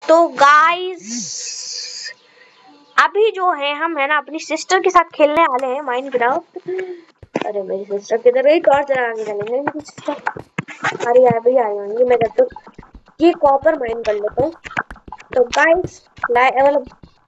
तो गाइस अभी जो है हम है ना अपनी सिस्टर के साथ खेलने वाले हैं माइनक्राफ्ट। अरे मेरी सिस्टर किधर गई? कार चला के चलेंगे मेरी सिस्टर। अरे यार भैया आई होंगी, मैं जब तक ये कॉपर माइन कर लेता हूँ। तो गाइस मतलब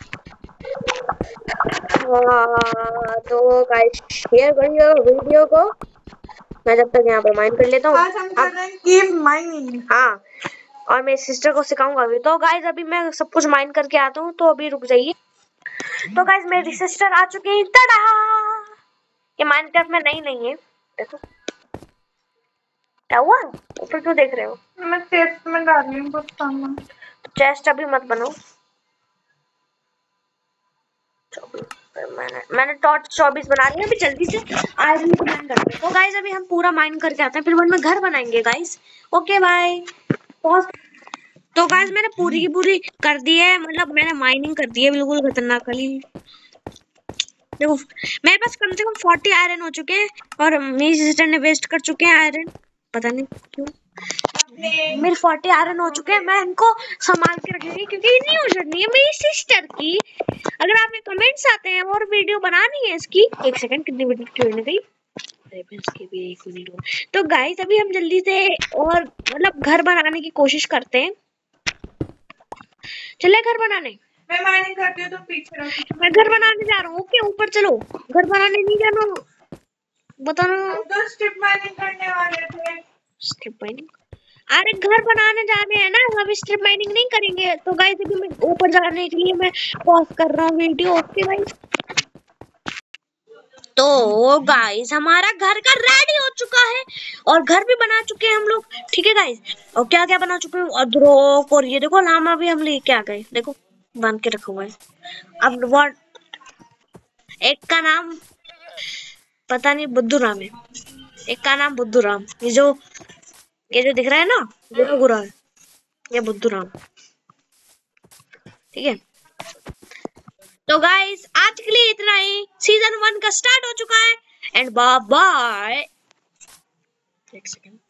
तो गाइस शेयर करिए वीडियो को। मैं जब तक यहाँ पे माइन कर लेता हूँ। आज हम कर रहे हैं कीप माइनिंग। हाँ, और मेरी सिस्टर को सिखाऊंगा अभी। तो गाइस अभी मैं सब कुछ माइन करके आता हूँ, तो अभी रुक जाइए। तो गाइस मेरी सिस्टर आ चुकी है। टडा! ये माइनक्राफ्ट में नहीं है। देखो क्या हुआ? ऊपर क्यों देख रहे हो? मैं चेस्ट में डाल रही हूँ कुछ सामान। तो चेस्ट अभी मत बनाओ। मैंने टॉर्च 24 बना लिया। अभी जल्दी से आयरन को माइन करते हैं। तो गाइस अभी हम पूरा माइन करके आते हैं, फिर बाद में घर बनाएंगे गाइस। Okay bye. तो गाइस मैंने पूरी की पूरी कर दी है, मतलब मैंने माइनिंग कर दी है बिल्कुल खतरनाक वाली। देखो मेरे पास कम से कम 40 आयरन हो चुके हैं और मेरी सिस्टर ने वेस्ट कर चुके हैं आयरन, पता नहीं क्यों। मेरे 40 आयरन हो चुके हैं। मैं इनको संभाल के रखूंगी क्योंकि ये नहीं हो सकती है मेरी सिस्टर की। अगर आप में कमेंट्स आते हैं और वीडियो बनानी है इसकी, एक सेकंड कितनी मिनट की होने गई? इसके भी 1 मिनट हुआ। तो गाइस अभी हम जल्दी से और मतलब घर बनाने की कोशिश करते हैं। चले घर बनाने। मैं माइनिंग करती हूँ तो पीछे रखो। मैं घर बनाने जा रहा हूँ। ओके ऊपर चलो। घर बनाने नहीं जाना, बताना। हम तो स्ट्रिप माइनिंग करने वाले थे। Strip mining? अरे घर बनाने जाने हैं ना, अभी स्ट्रिप माइनिंग नहीं करेंगे। तो गाइस अभी मैं ऊपर जाने के लिए मैं पॉज कर रहा हूँ वीडियो। Okay guys. तो गाइस हमारा घर का रेडी हो चुका है और घर भी बना चुके हैं हम लोग। ठीक है गाइस। और क्या क्या बना चुके हैं? अदरक और ये देखो लामा भी हम लेके आ गए। देखो बांध के रखा हुआ है। अब व्हाट, एक का नाम पता नहीं बुद्धू राम है, एक का नाम बुद्धू राम। ये जो दिख रहा है ना गुरा गुरा, ये बुद्धू राम। ठीक है। तो गाइस आज के लिए इतना ही। सीजन 1 का स्टार्ट हो चुका है एंड बाय बाय। एक सेकंड।